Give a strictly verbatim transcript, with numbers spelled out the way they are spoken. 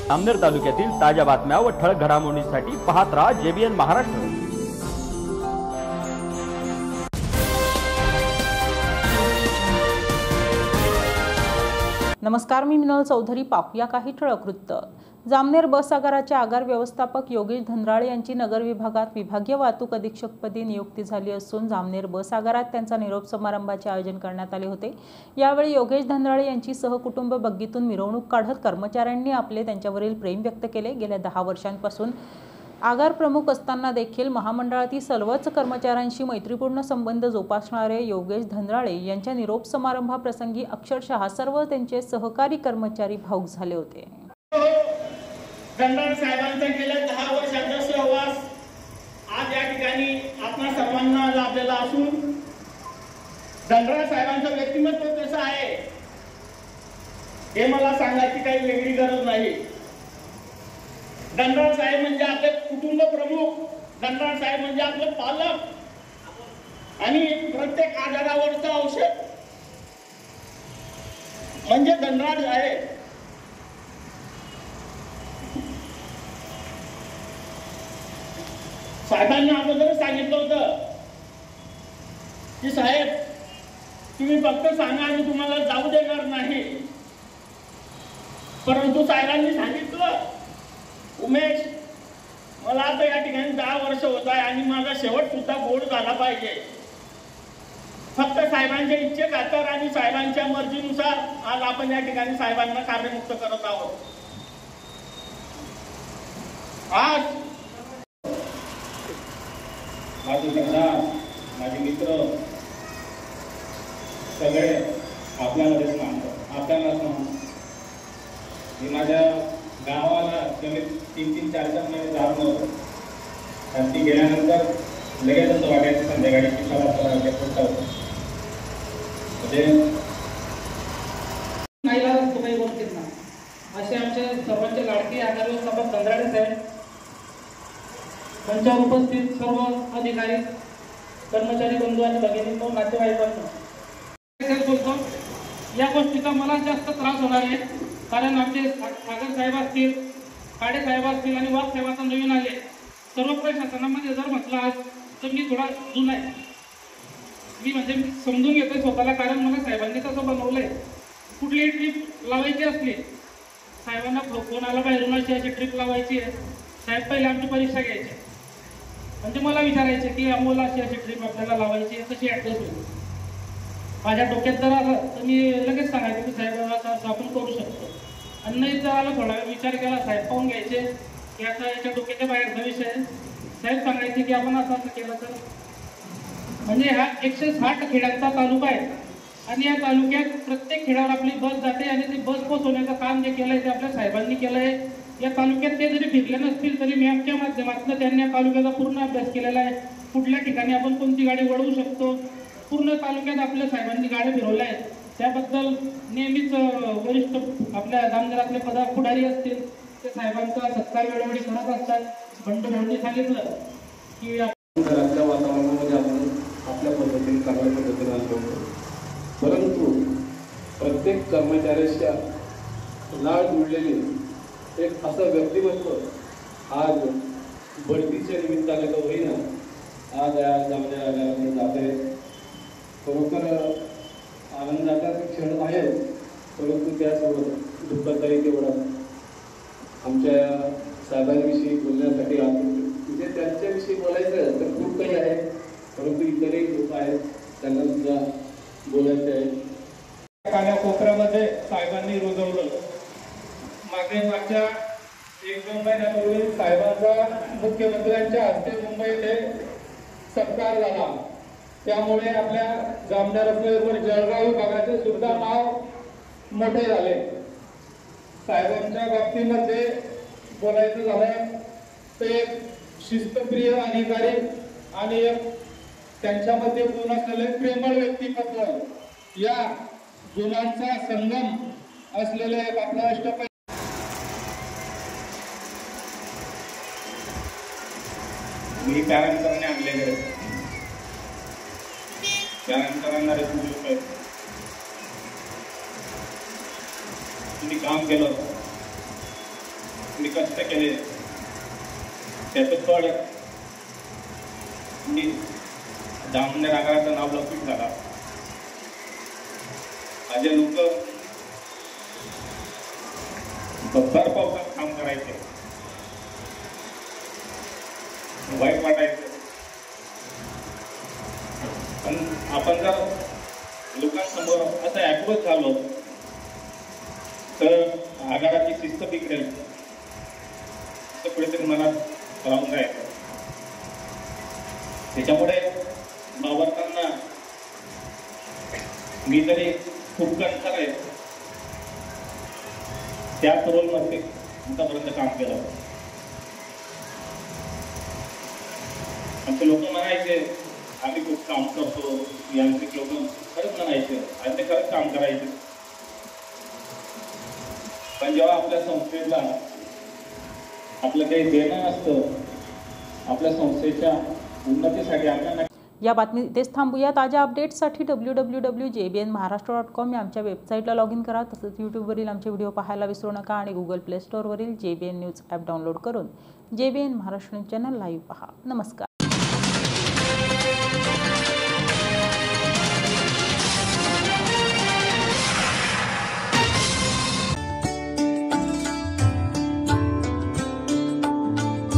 जामनेर तालुक्यातील ताज्या बातम्या व ठळक घडामोडींसाठी पाहत राहा जेबीएन महाराष्ट्र। नमस्कार, मी मिनल चौधरी। पाहूया काही ठळक वृत्त। जामनेर बस आगाराचे आगार व्यवस्थापक योगेश धनराळे यांची नगर विभागात विभागीय वाहतूक अधीक्षकपदी नियुक्ती झाली असून जामनेर बस आगारात त्यांचा निरोप समारंभाचे आयोजन करण्यात आले होते। यावेळी योगेश धनराळे यांची सहकुटुंब बग्गीतून मिरवणूक काढत कर्मचाऱ्यांनी आपले त्यांच्यावरील प्रेम व्यक्त केले। गेल्या दहा वर्षांपासून आगार प्रमुख असताना देखील महामंडळातील सर्वच कर्मचाऱ्यांशी मैत्रीपूर्ण संबंध जोपासणारे योगेश धनराळे यांच्या निरोप समारंभाप्रसंगी अक्षरशः सर्व त्यांचे सहकारी कर्मचारी भावुक झाले होते। धनराळे साहेबांचा गेल्या दहा वर्षांचा सहवास आज या ठिकाणी आपल्या सर्वांना लाभलेला असून धनराळे साहेबांचं व्यक्तिमत्व कसं आहे हे मला सांगायची काही वेगळी गरज नाही। धनराळे साहेब म्हणजे आपले कुटुंब प्रमुख, धनराळे साहेब म्हणजे आपले पालक आणि प्रत्येक आजारावरचं औषध म्हणजे धनराळे साहेब। साहेबांनी अगोदर सांगितलं होतं की साहेब तुम्ही फक्त सांगा आणि तुम्हाला जाऊ देणार नाही, परंतु साहेबांनी सांगितलं उमेश मला आता या ठिकाणी दहा वर्ष होत आहे आणि माझा शेवट सुद्धा गोड झाला पाहिजे। फक्त साहेबांच्या इच्छे खातर आणि साहेबांच्या मर्जीनुसार आज आपण या ठिकाणी साहेबांना कार्यमुक्त करत आहोत। आज माझे सरदार, माझे मित्र सगळे आपल्यामध्येच मानतात, आपल्यालाच मानतात। मी माझ्या गावाला कमीत तीन तीन चार चार महिने जात नव्हतो, आणि ती गेल्यानंतर लगेच असं वाटायचं संध्याकाळी की चला चला होतं म्हणजे नाहीला तुम्ही बोलतील ना असे आमचे सर्वांचे लाडके आगार व्यवस्थापक धनराळे साहेब, मंचावर उपस्थित सर्व अधिकारी, कर्मचारी बंधू आणि भगिनींनो, नातेवाईकांनो, बोलतो या गोष्टीचा मला जास्त त्रास होणार आहे कारण आमचे सागर साहेब असतील, काडे साहेब असतील आणि वाघ साहेब आता नवीन आले। सर्व प्रशासनामध्ये जर म्हटलं आज तर मी थोडा जुना आहे, मी म्हणजे समजून घेतोय स्वतःला, कारण मला साहेबांनी तसं बनवलंय। कुठलीही ट्रिप लावायची असली साहेबांना फोन आला बाहेरून अशी अशी ट्रिप लावायची आहे, साहेब पहिले आमची परीक्षा घ्यायची, म्हणजे मला विचारायचे की अमोल अशी अशी ट्रिप आपल्याला लावायची आहे, कशी ॲडजस्ट होईल। माझ्या डोक्यात जर आलं तर मी लगेच सांगायचं की साहेब असं आपण करू शकतो, आणि नाही जर आलं थोडा विचार केला साहेब पाहून घ्यायचे की आता याच्या डोक्याच्या बाहेरचा विषय आहे, साहेब सांगायचे की आपण असं असं केलं तर। म्हणजे हा एकशे साठ खेड्यांचा तालुका आहे आणि या तालुक्यात प्रत्येक खेड्यावर आपली बस जाते आणि ती बस पोहोचवण्याचं काम जे केलंय ते आपल्या साहेबांनी केलंय। या तालुक्यात ते जरी फिरले नसतील तरी मी आमच्या माध्यमातून त्यांनी या तालुक्याचा पूर्ण अभ्यास केलेला आहे। कुठल्या ठिकाणी आपण कोणती गाडी वळवू शकतो, पूर्ण तालुक्यात आपल्या साहेबांनी गाड्या फिरवल्या आहेत। त्याबद्दल नेहमीच वरिष्ठ आपल्या जामनेरातले पदा पुढारी असतील ते साहेबांचा सत्कार वेळोवेळी करत असतात। बंडू भाऊंनी सांगितलं की घरातल्या वातावरणामध्ये आपण आपल्या पद्धतीने चांगल्या पद्धतीने असतो, परंतु प्रत्येक कर्मचाऱ्याच्या लाळ जुळलेले एक असं व्यक्तिमत्व आज बढतीच्या निमित्ताने तर होईना आज या जामनेर आगारामध्ये जात आहे। खरोखर आनंदाचा क्षण आहे, परंतु त्यासोबत दुःखाचाही तेवढा। आमच्या साहेबांविषयी बोलण्यासाठी आपण म्हणजे त्यांच्याविषयी बोलायचं तर खूप काही आहे, परंतु इतरही लोक आहेत त्यांना सुद्धा बोलायचे आहे। कानाकोपऱ्यामध्ये साहेबांनी रुजवलं। मागे मागच्या एक दोन महिन्यापूर्वी साहेबांचा मुख्यमंत्र्यांच्या हस्ते मुंबईत सत्कार झाला, त्यामुळे आपल्या जामनेर जळगाव विभागाचे सुद्धा नाव मोठे झाले। साहेबांच्या बाबतीमध्ये बोलायचं झालं तर एक शिस्तप्रिय अधिकारी आणि एक त्यांच्यामध्ये गुण असलेले प्रेमळ व्यक्तिमत्व, या गुणांचा संगम असलेले एक आपला अष्टपैलू मी त्यानंतरने आणलेले त्यानंतरांना रेस्पॉन्सिबल तुम्ही काम केलं मी कष्ट केले त्याचं फळ मी जामनेर आगाराचं नाव लौकिक झाला. माझे लोक भर पावसात काम करायचे, वाईट वाटायचं. पण आपण जर लोकांसमोर असं ऍक्टिव्ह झालो तर आगाराची शिस्त बिघडेल असं कुठेतरी मनात राहून जायचं. त्याच्यामुळे भावार्थांना मी तरी खूप कणखर आहे त्याच रोलमध्ये आतापर्यंत काम केलं. आमचे लोक म्हणायचे आम्ही खूप काम करतो, यांत्रिक लोक खरंच म्हणायचे आणि ते खरंच काम करायचे. पण जेव्हा आपल्या संस्थेला आपलं काही देणं असतं, आपल्या संस्थेच्या उन्नतीसाठी आपल्याला. या बातमी इथेच थांबूया. ताज्या अपडेट्ससाठी W W W J B N Maharashtra dot com या आमच्या वेबसाईटला लॉग इन करा. तसंच यूट्यूबवरील आमचे व्हिडिओ पाहायला विसरू नका आणि गुगल प्ले स्टोअरवरील J B N news app download करून J B N Maharashtra news channel live पहा. नमस्कार.